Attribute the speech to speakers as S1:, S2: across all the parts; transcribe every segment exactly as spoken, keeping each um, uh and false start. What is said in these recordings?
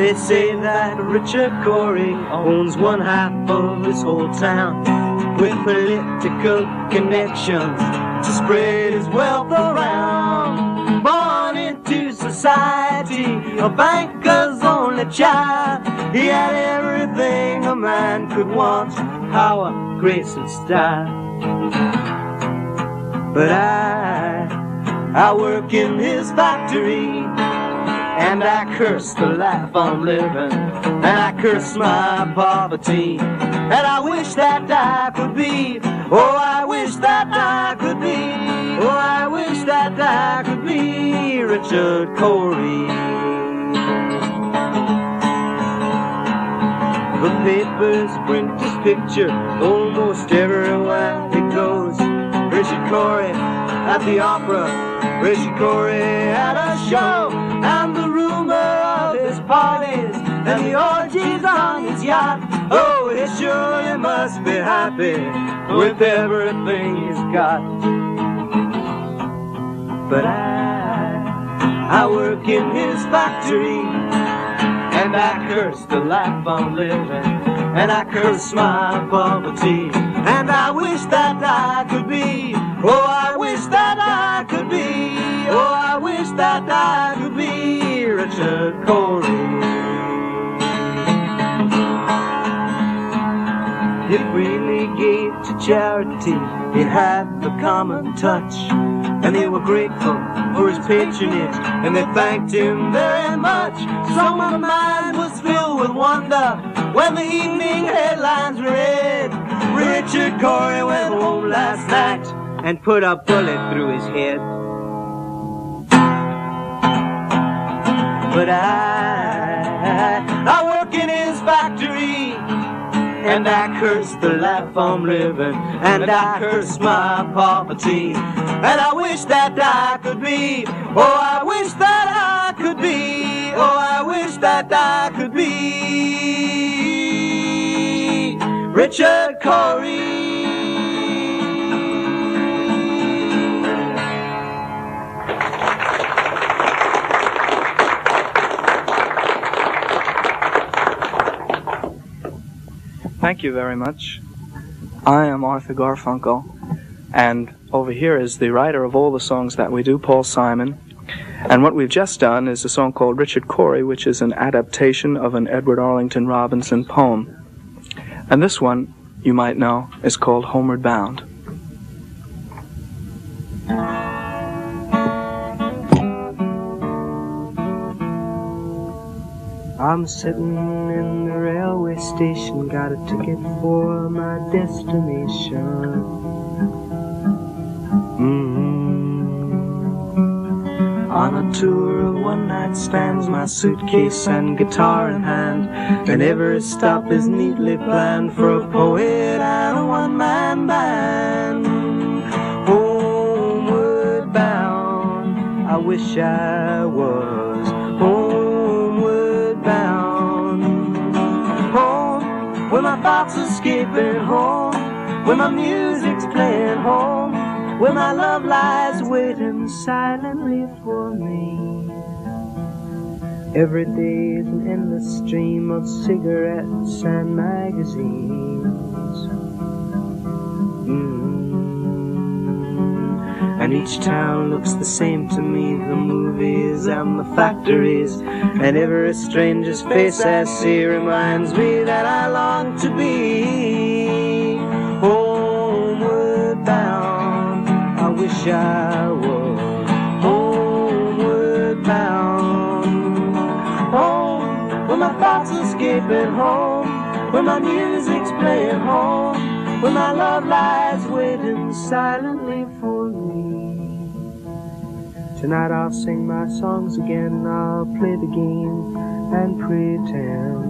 S1: They say that Richard Cory owns one half of this whole town, with political connections to spread his wealth around. Born into society, a banker's only child, he had everything a man could want: power, grace, and style. But I, I work in his factory, and I curse the life I'm living, and I curse my poverty, and I wish that I could be, oh, I wish that I could be, oh, I wish that I could be Richard Cory. The papers print his picture almost everywhere he goes. Richard Cory at the opera, Richard Cory at a show, and the rumor of his parties and the orgies on his yacht. Oh, he surely must be happy with everything he's got. But I, I work in his factory, and I curse the life I'm living, and I curse my poverty, and I wish that I could be, oh, I wish that I could be, oh, I wish that I could be Richard Cory. He freely gave to charity, he had the common touch, and they were grateful for his patronage, and they thanked him very much. So my mind was filled with wonder when the evening headlines read, Richard Cory went home last night and put a bullet through his head. But I, I work in his factory, and I curse the life I'm living, and I curse my poverty, and I wish that I could be, oh, I wish that I could be, oh, I wish that I could be Richard Cory.
S2: Thank you very much. I am Arthur Garfunkel, and over here is the writer of all the songs that we do, Paul Simon. And what we've just done is a song called Richard Cory, which is an adaptation of an Edward Arlington Robinson poem. And this one, you might know, is called Homeward Bound.
S1: I'm sitting in the railway station, got a ticket for my destination. Mm-hmm. On a tour of one-night stands, my suitcase and guitar in hand, and every stop is neatly planned for a poet and a one-man band. Homeward bound, I wish I was homeward bound. Home, where my thoughts escaping, home, where my music's playing, home, where my love lies waiting silently for me. Every day is an endless stream of cigarettes and magazines. Mm. And each town looks the same to me, the movies and the factories, and every stranger's face I see reminds me that I long to be homeward bound. I wish I was homeward bound. Home, where my thoughts escaping, home, where my music's playing, home, where my love lies waiting silently for me. Tonight I'll sing my songs again, I'll play the game and pretend.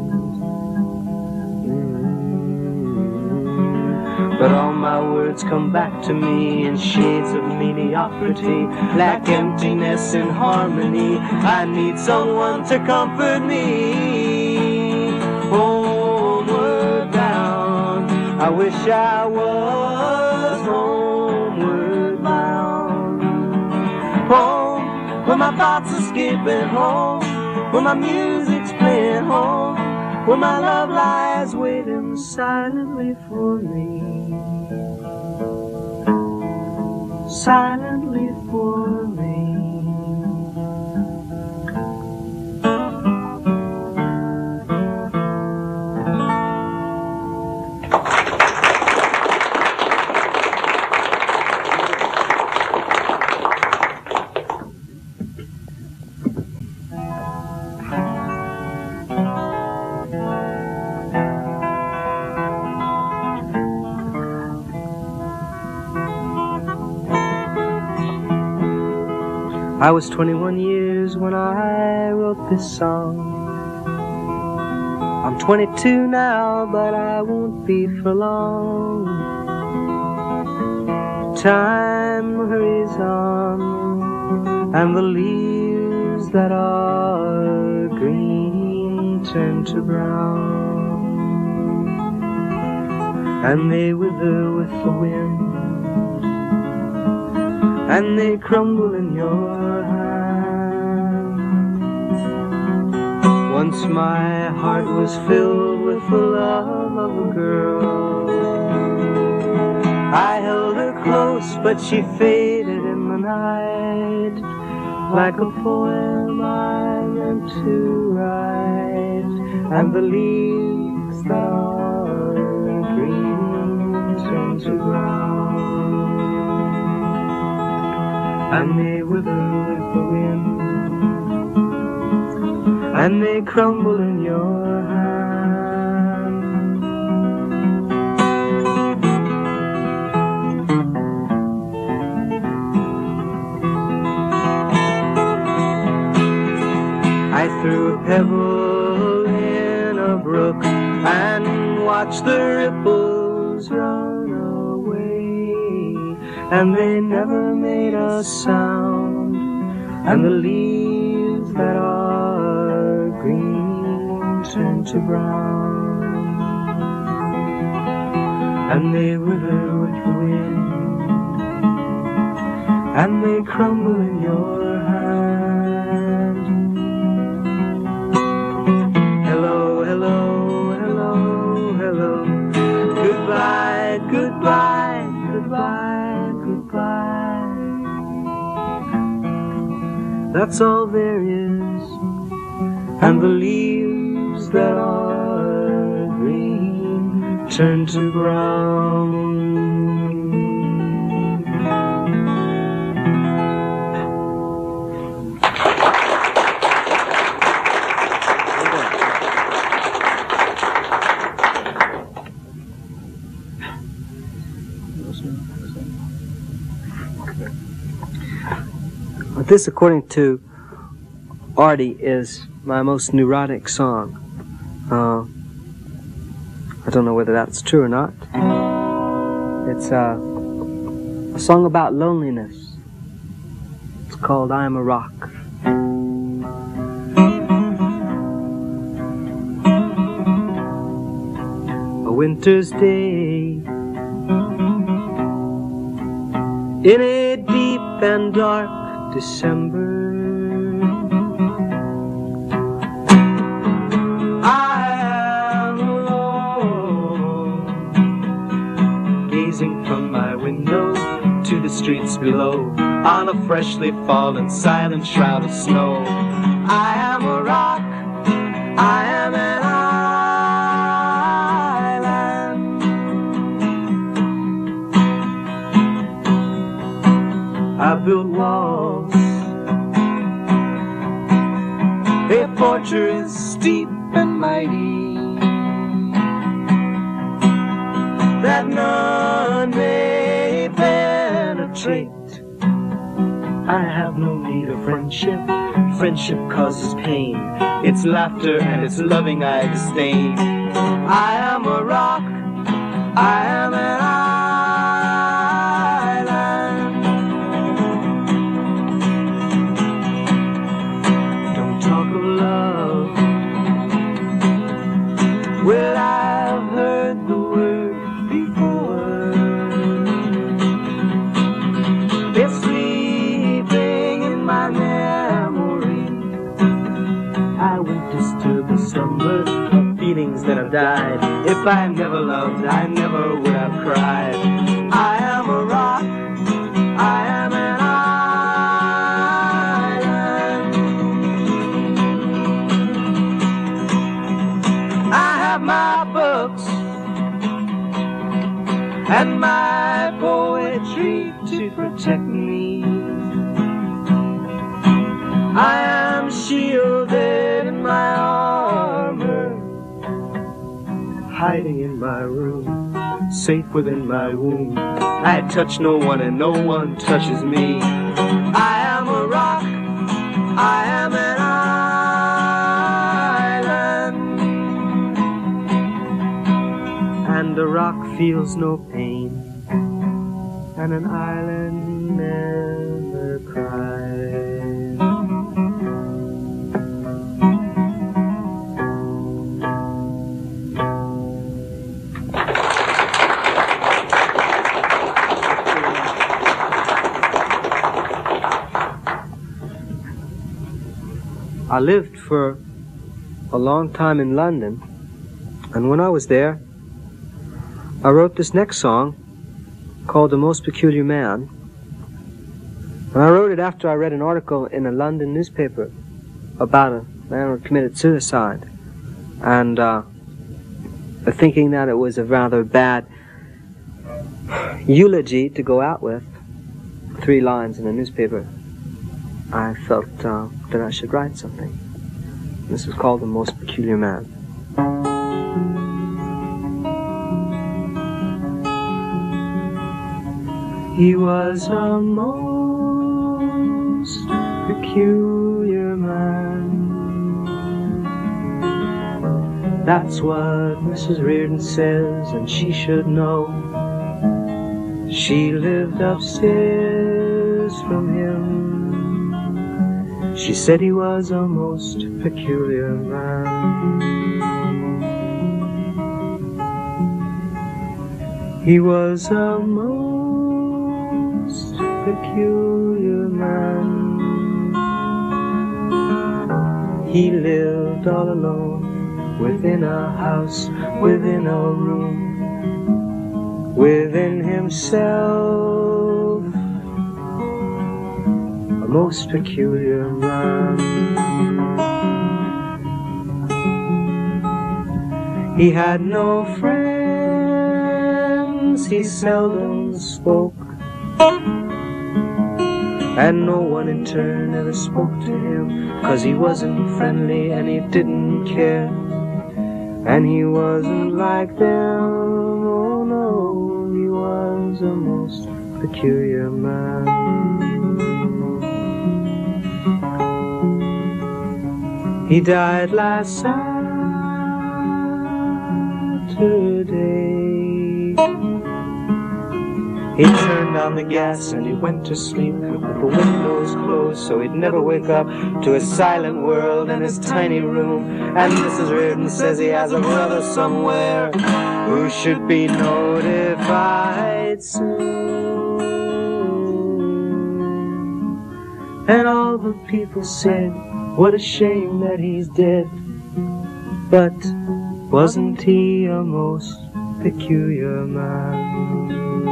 S1: Mm-hmm. But all my words come back to me in shades of mediocrity, like emptiness in harmony. I need someone to comfort me. Homeward bound, I wish I was homeward bound. Home, where my thoughts escaping, home, where my music's playing. home where my love lies waiting silently for me, silently for me. I was twenty-one years when I wrote this song. I'm twenty-two now, but I won't be for long. Time hurries on, and the leaves that are green turn to brown, and they wither with the wind, and they crumble in your once my heart was filled with the love of a girl. I held her close, but she faded in the night, like a poem I meant to write. And the leaves that are green turn to brown, and they wither with the wind, and they crumble in your hand. I threw a pebble in a brook and watched the ripples run away, and they never made a sound, and the leaves that are green turn to brown, and they wither with the wind, and they crumble in your hand. Hello, hello, hello, hello. Goodbye, goodbye, goodbye, goodbye. That's all there is, and the leaves that are green turn to brown. This, according to Artie, is my most neurotic song. Uh, I don't know whether that's true or not. It's uh, a song about loneliness. It's called I Am a Rock. A winter's day in a deep and dark December, I am alone, gazing from my window to the streets below, on a freshly fallen silent shroud of snow. I am a rock, I am an island. I built walls, a fortress steep and mighty, that none may penetrate. I have no need of friendship. Friendship causes pain. It's laughter and it's loving I disdain. I am a rock, I am an island. Don't talk of love, well, I've heard the word before. It's sleeping in my memory. I won't disturb the slumber died. If I never loved, I never would have cried. I am a rock, I am an island. I have my books and my poetry to protect me. I am shielded in my armor, hiding in my room, safe within my womb. I touch no one and no one touches me. I am a rock, I am an island, and a rock feels no pain, and an island never cries. I lived for a long time in London, and when I was there, I wrote this next song called The Most Peculiar Man. And I wrote it after I read an article in a London newspaper about a man who committed suicide, and uh, thinking that it was a rather bad eulogy to go out with, three lines in a newspaper, I felt uh, that I should write something. This is called The Most Peculiar Man. He was a most peculiar man. That's what Missus Reardon says, and she should know. She lived upstairs from him. She said he was a most peculiar man. He was a most peculiar man. He lived all alone, within a house, within a room, within himself, a most peculiar man. He had no friends, he seldom spoke, and no one in turn ever spoke to him, 'cause he wasn't friendly and he didn't care, and he wasn't like them. Oh no, he was a most peculiar man. He died last Saturday. He turned on the gas and he went to sleep with the windows closed, so he'd never wake up to a silent world in his tiny room. And Missus Reardon says he has a brother somewhere who should be notified soon. And all the people said, what a shame that he's dead. But wasn't he a most peculiar man?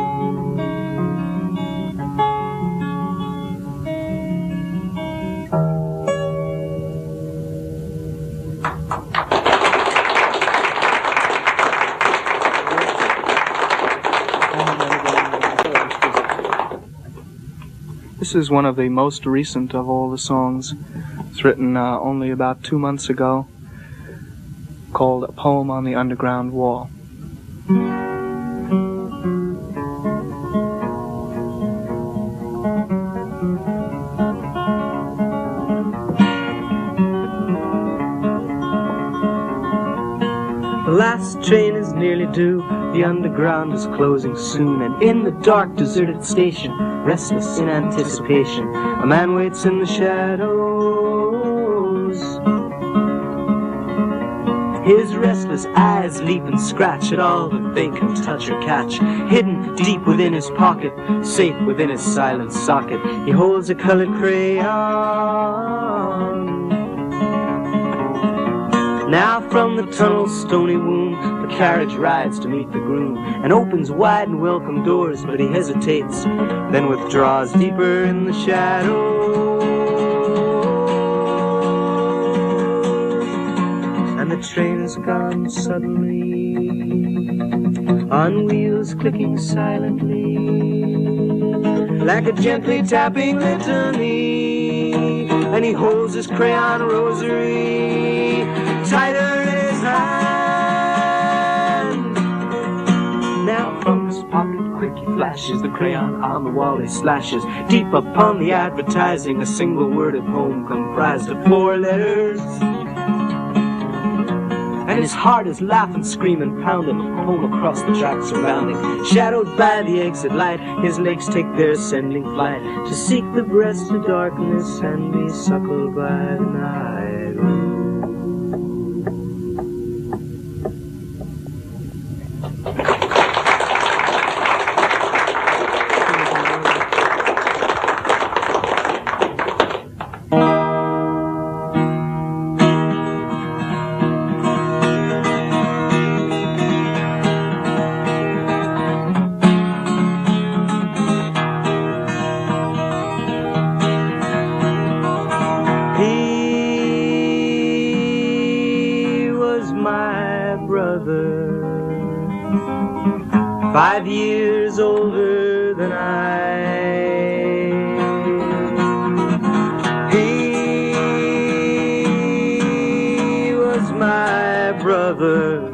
S2: This is one of the most recent of all the songs. It's written uh, only about two months ago, called A Poem on the Underground Wall.
S1: The last train is nearly due, the underground is closing soon, and in the dark, deserted station, restless in anticipation, a man waits in the shadows. His restless eyes leap and scratch at all that they can touch or catch. Hidden deep within his pocket, safe within his silent socket, he holds a colored crayon. Now from the tunnel's stony womb The carriage rides to meet the groom and opens wide and welcome doors, but he hesitates, then withdraws deeper in the shadows. And the train is gone suddenly, on wheels clicking silently, like a gently tapping litany. And he holds his crayon rosary tighter in his hand. Now from his pocket quick he flashes the crayon on the wall he slashes. Deep upon the advertising, a single word at home comprised of four letters. And his heart is laughing, screaming, pounding home across the track surrounding. Shadowed by the exit light, his legs take their ascending flight to seek the breast of darkness and be suckled by the night. Five years older than I. He was my brother,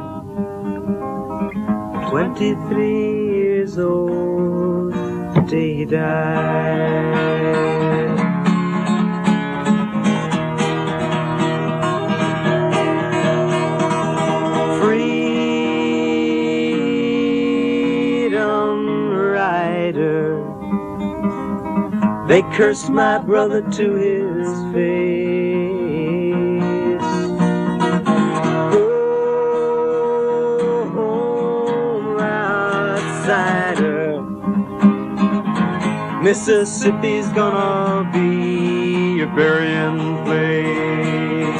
S1: twenty-three years old the day he died. They cursed my brother to his face. Go home, outsider. Mississippi's gonna be your burying place.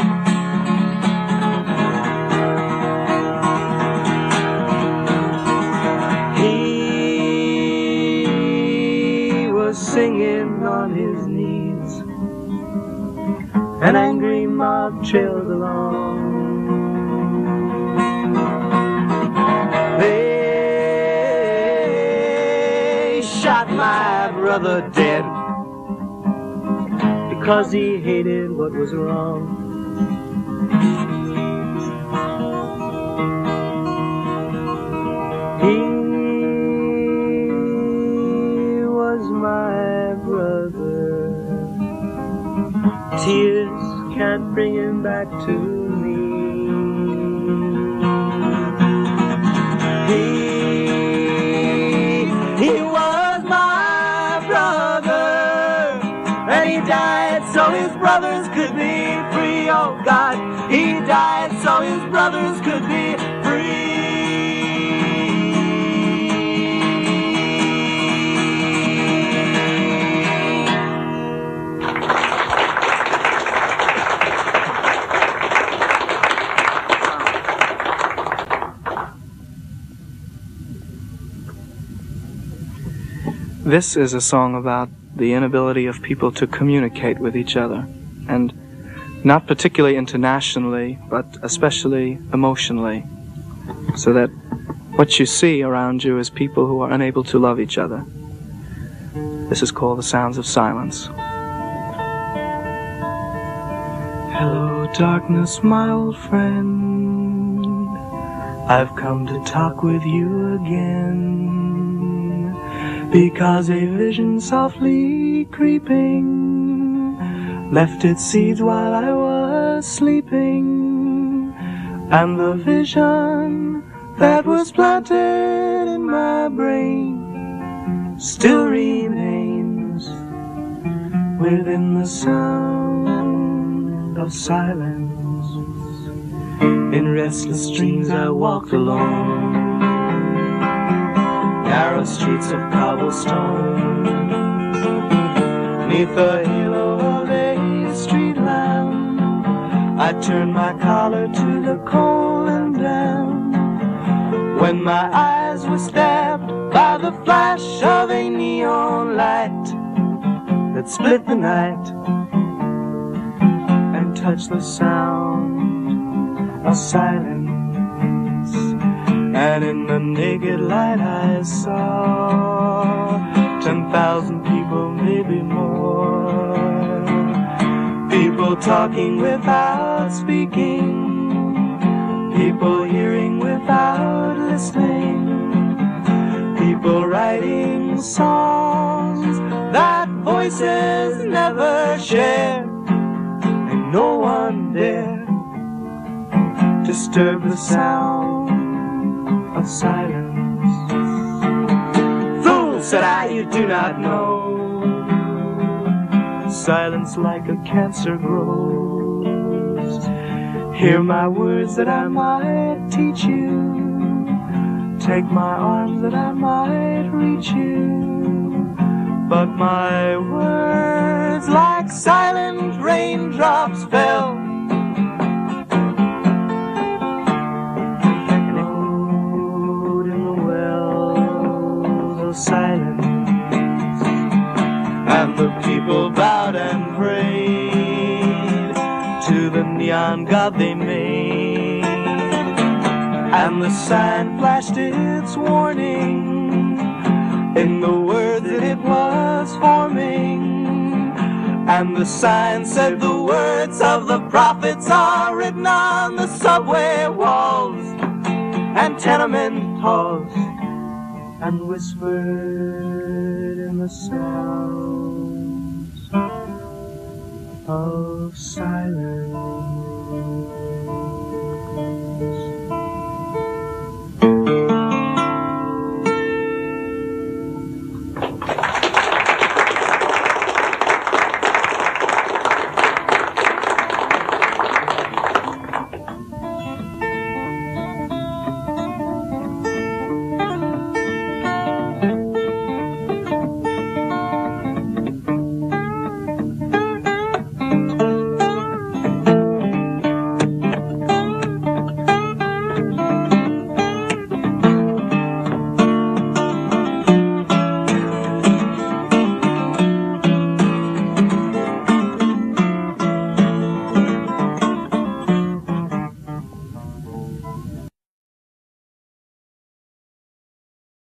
S1: Singing on his knees, an angry mob trailed along. They shot my brother dead because he hated what was wrong. He my brother. Tears can't bring him back to me. He, he was my brother, and he died so his brothers could be free. Oh God, he died so his brothers could be free.
S2: This is a song about the inability of people to communicate with each other, and not particularly internationally, but especially emotionally, so that what you see around you is people who are unable to love each other. This is called The Sounds of Silence. Hello, darkness, my old friend. I've come to talk with you again. Because a vision softly creeping left its seeds while I was sleeping, and the vision that was planted in my brain still remains within the sound of silence. In restless dreams I walked alone, narrow streets of cobblestone, neath the halo of a street lamp. I turned my collar to the cold and damp,
S1: when my eyes were stabbed by the flash of a neon light that split the night and touched the sound of silence. And in the naked light I saw ten thousand people, maybe more, people talking without speaking, people hearing without listening, people writing songs that voices never share, and no one dare disturb the sound of silence. Fool, said I, you do not know. Silence like a cancer grows. Hear my words that I might teach you. Take my arms that I might reach you. But my words like silent raindrops fell. Silence, and the people bowed and prayed to the neon god they made, and the sign flashed its warning in the word that it was forming, and the sign said the words of the prophets are written on the subway walls and tenement halls, and whispered in the sounds of silence.